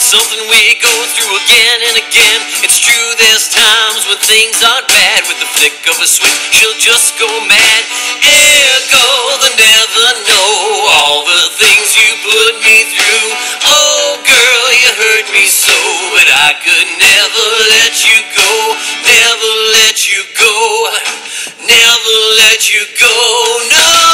something we go through again and again. It's true, there's times when things aren't bad. With the flick of a switch, she'll just go mad. Ergo, they'll never know all the things you put me through. Oh girl, you hurt me so, but I could never let you go. Never let you go. Never let you go, no.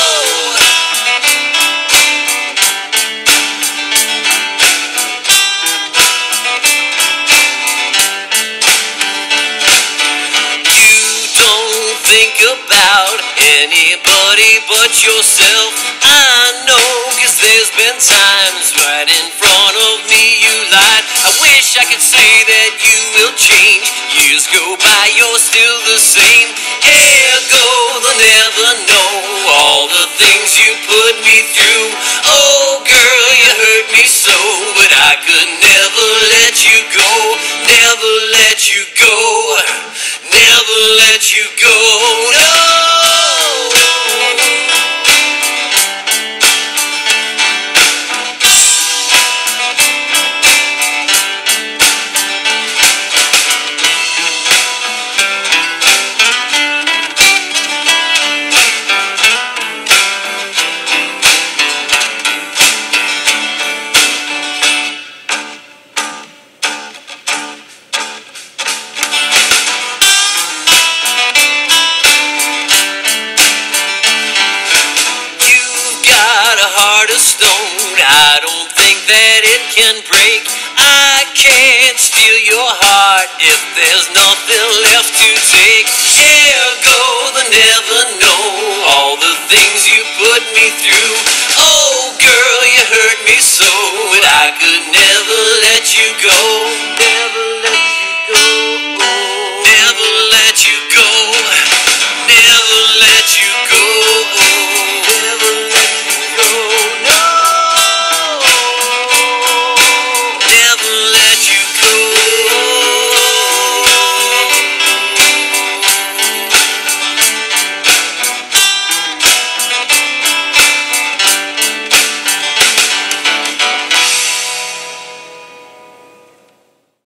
Think about anybody but yourself. I know, 'cause there's been times right in front of me you lied. I wish I could say that you will change. Years go by, you're still the same. Ergo, they'll never know all the things you put me through. Oh girl, you hurt me so, but I could never let you go. Never let you go. Never let you go, no. Heart of stone, I don't think that it can break. I can't steal your heart if there's nothing left to take. Ergo, they'll never know all the things you put me through. Oh girl, you hurt me so, but I could never let you go.